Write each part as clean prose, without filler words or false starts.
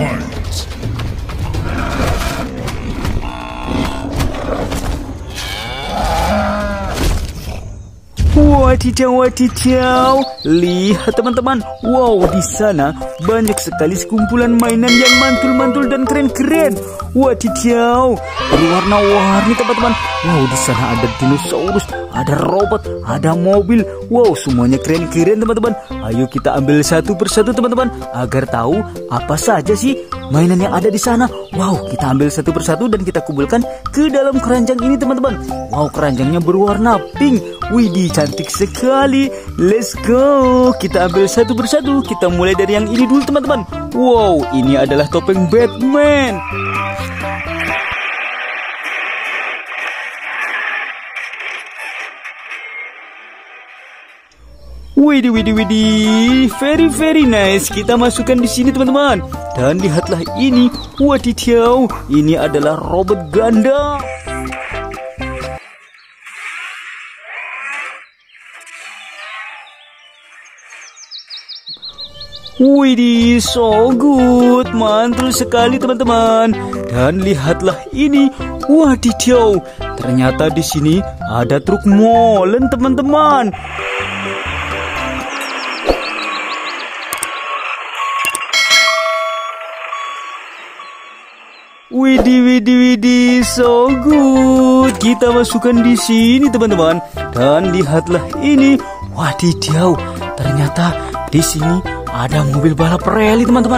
Wadidaw, wadidaw. Lihat teman-teman. Wow, di sana banyak sekali sekumpulan mainan yang mantul-mantul dan keren-keren. Wadidaw, berwarna-warni teman-teman. Wow, di sana ada dinosaurus, ada robot, ada mobil. Wow, semuanya keren-keren teman-teman. Ayo kita ambil satu persatu teman-teman, agar tahu apa saja sih mainan yang ada di sana. Wow, kita ambil satu persatu dan kita kumpulkan ke dalam keranjang ini teman-teman. Wow, keranjangnya berwarna pink. Widih, cantik sekali. Let's go. Kita ambil satu persatu. Kita mulai dari yang ini dulu teman-teman. Wow, ini adalah topeng Batman. Widih, widih, widih, very nice. Kita masukkan di sini teman-teman. Dan lihatlah ini, wadidaw, ini adalah robot ganda. Widih, so good, mantul sekali teman-teman. Dan lihatlah ini, wadidaw, ternyata di sini ada truk molen teman-teman. Widih, widih, widih, so good. Kita masukkan di sini teman-teman. Dan lihatlah ini, wadidaw, ternyata di sini ada mobil balap rally teman-teman.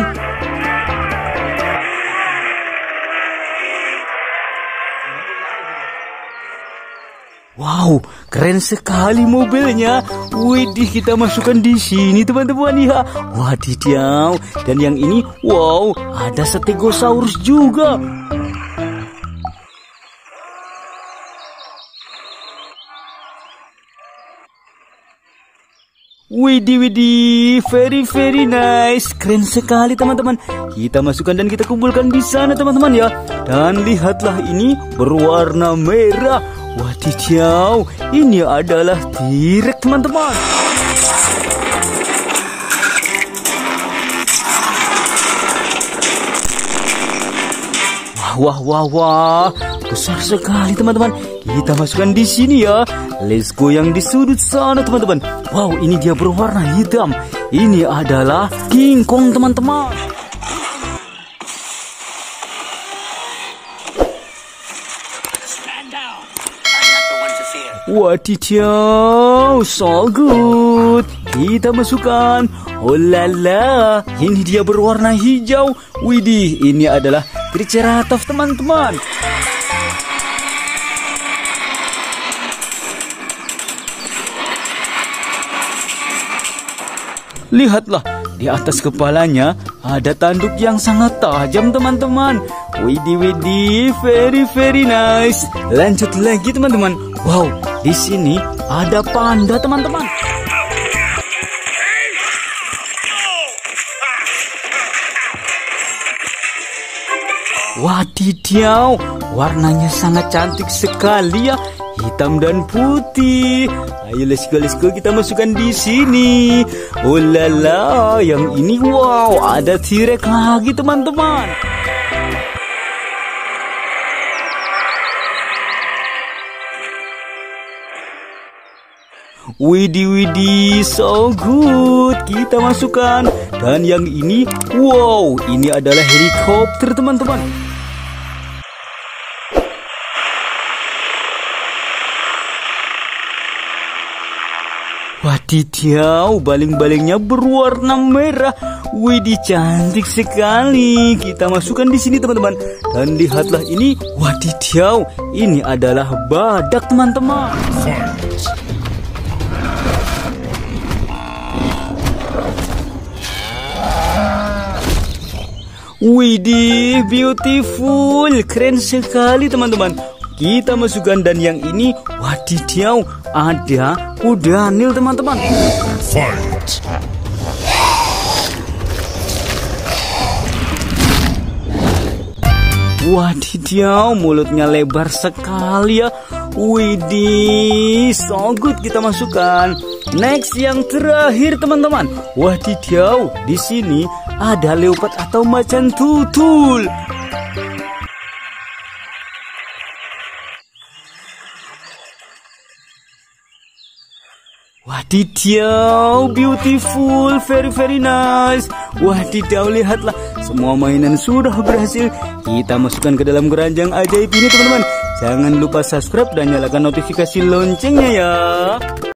Wow, keren sekali mobilnya. Widih, kita masukkan di sini teman-teman ya. Wadidaw, dan yang ini, wow, ada Stegosaurus juga. Widih, widih, very nice, keren sekali teman-teman. Kita masukkan dan kita kumpulkan di sana teman-teman ya. Dan lihatlah ini berwarna merah. Wadidaw, ini adalah T-Rex teman-teman. Wah, besar sekali teman-teman. Kita masukkan di sini ya. Let's go yang di sudut sana teman-teman. Wow, ini dia berwarna hitam. Ini adalah King Kong teman-teman. Wadidaw, so good. Kita masukkan. Oh lala, ini dia berwarna hijau. Widih, ini adalah Triceratops teman-teman. Lihatlah, di atas kepalanya ada tanduk yang sangat tajam teman-teman. Widih, widih, very nice. Lanjut lagi teman-teman. Wow, di sini ada panda teman-teman. Wadidaw, warnanya sangat cantik sekali ya, hitam dan putih. Ayo let's go, kita masukkan di sini. Oh lala, yang ini wow, ada T-Rex lagi teman-teman. Widih, so good. Kita masukkan. Dan yang ini, wow, ini adalah helikopter teman-teman. Wadidaw, baling-balingnya berwarna merah. Widih, cantik sekali. Kita masukkan di sini teman-teman. Dan lihatlah ini, wadidaw, ini adalah badak teman-teman. Widih, beautiful, keren sekali teman-teman. Kita masukkan dan yang ini, wadidaw, ada kuda Nil teman-teman. Wadidaw, mulutnya lebar sekali ya. Widih, so good, kita masukkan. Next, yang terakhir teman-teman. Wadidaw, di sini ada leopard atau macan tutul. Wadidaw, beautiful, very nice. Wadidaw, lihatlah, semua mainan sudah berhasil kita masukkan ke dalam keranjang ajaib ini teman-teman. Jangan lupa subscribe dan nyalakan notifikasi loncengnya ya.